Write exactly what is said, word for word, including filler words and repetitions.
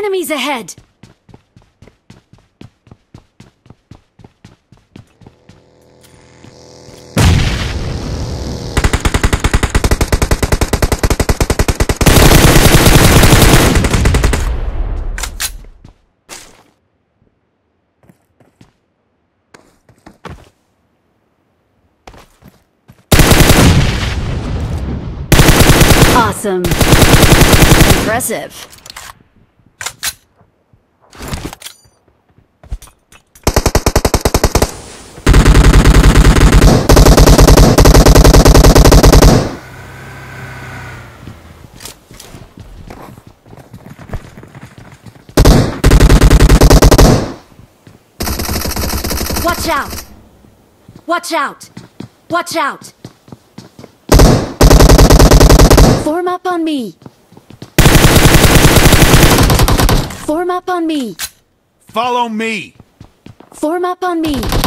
Enemies ahead! Awesome. Impressive. Watch out! Watch out! Watch out! Form up on me! Form up on me! Follow me! Form up on me!